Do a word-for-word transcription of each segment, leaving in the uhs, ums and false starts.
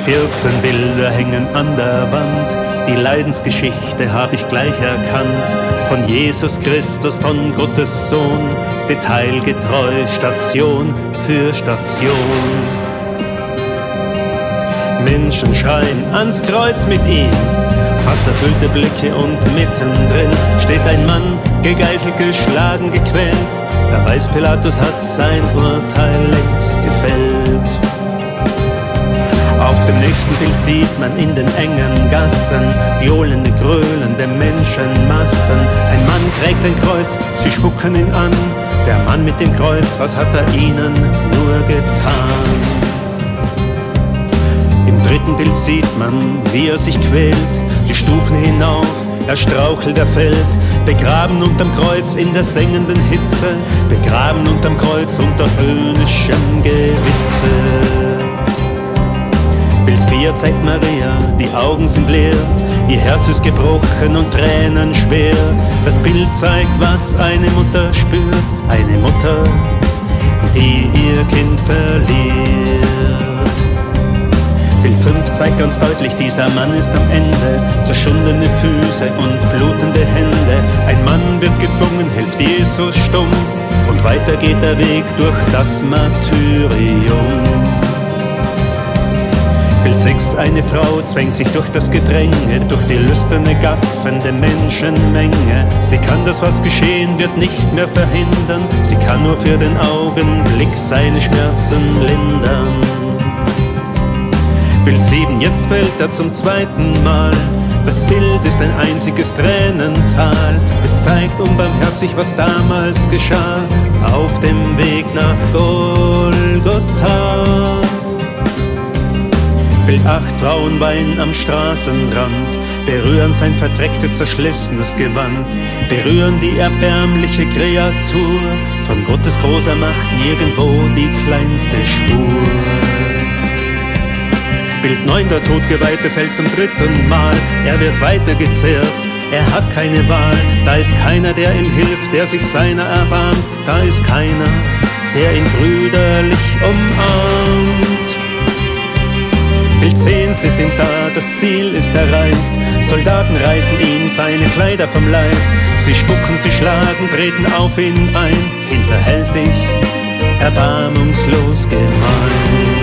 vierzehn Bilder hängen an der Wand, die Leidensgeschichte hab ich gleich erkannt. Von Jesus Christus, von Gottes Sohn, detailgetreu, Station für Station. Menschen schreien ans Kreuz mit ihm, hasserfüllte Blicke und mittendrin steht ein Mann, gegeißelt, geschlagen, gequält. Da weiß Pilatus, hat sein Urteil längst gefällt. Auf dem nächsten Bild sieht man in den engen Gassen johlende, gröhlende Menschenmassen. Ein Mann trägt ein Kreuz, sie spucken ihn an. Der Mann mit dem Kreuz, was hat er ihnen nur getan? Im dritten Bild sieht man, wie er sich quält, die Stufen hinauf, er strauchelt, er fällt. Begraben unterm Kreuz in der sengenden Hitze, begraben unterm Kreuz unter höhnischem Gewitze. Bild vier zeigt Maria, die Augen sind leer, ihr Herz ist gebrochen und Tränen schwer. Das Bild zeigt, was eine Mutter spürt, eine Mutter, die ihr Kind verliert. Bild fünf zeigt ganz deutlich, dieser Mann ist am Ende, zerschundene Füße und blutende Hände. Ein Mann wird gezwungen, hilft Jesus stumm, und weiter geht der Weg durch das Martyrium. Bild sechs, eine Frau zwängt sich durch das Gedränge, durch die lüsterne, gaffende Menschenmenge. Sie kann das, was geschehen wird, nicht mehr verhindern, sie kann nur für den Augenblick seine Schmerzen lindern. Bild sieben, jetzt fällt er zum zweiten Mal. Das Bild ist ein einziges Tränental. Es zeigt unbarmherzig, was damals geschah auf dem Weg nach Golgotha. Bild acht, Frauen weinen am Straßenrand, berühren sein verdrecktes, zerschlissenes Gewand, berühren die erbärmliche Kreatur, von Gottes großer Macht nirgendwo die kleinste Spur. Bild neun, der Todgeweihte fällt zum dritten Mal, er wird weitergezehrt, er hat keine Wahl, da ist keiner, der ihm hilft, der sich seiner erbarmt, da ist keiner, der ihn brüderlich umarmt. Bild zehn, sie sind da, das Ziel ist erreicht, Soldaten reißen ihm seine Kleider vom Leib, sie spucken, sie schlagen, treten auf ihn ein, hinterhältig, erbarmungslos gemein.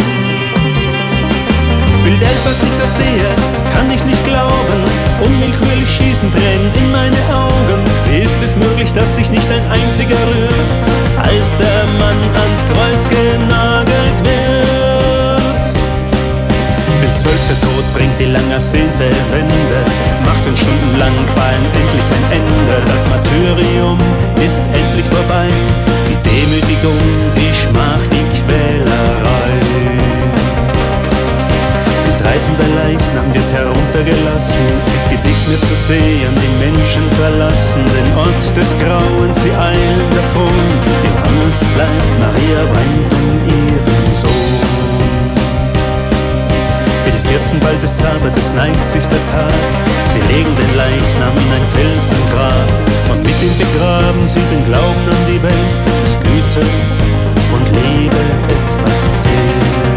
Bild elf, als ich das sehe, kann ich nicht glauben, unwillkürlich schießen Tränen in meine Augen. Ist es möglich, dass sich nicht ein einziger rührt, als der Mann ans Kreuz genagelt wird? Bild zwölf, der Tod bringt die lang ersehnte Wende, macht uns stundenlang Qualen endlich ein Ende. Das Martyrium ist endlich vorbei, die Demütigung, die Schmach, die Quälerei. dreizehn, der Leichnam wird heruntergelassen, es gibt nichts mehr zu sehen, die Menschen verlassen den Ort des Grauens, sie eilen davon. Johannes bleibt, Maria weint um ihren Sohn. Bild vierzehn, bald ist Sabbat, es neigt sich der Tag, sie legen den Leichnam in ein Felsengrab, und mit ihm begraben sie den Glauben an die Welt, dass Güte und Liebe etwas zählt.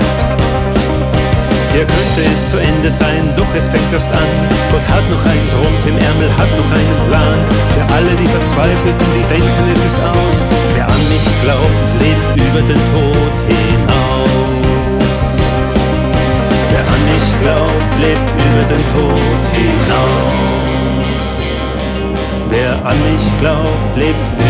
Hier könnte es zu Ende sein, doch es fängt erst an. Gott hat noch einen Trumpf im Ärmel, hat noch einen Plan. Für alle, die Verzweifelten, die denken, es ist aus. Wer an mich glaubt, lebt über den Tod hinaus. Wer an mich glaubt, lebt über den Tod hinaus. Wer an mich glaubt, lebt über den Tod hinaus.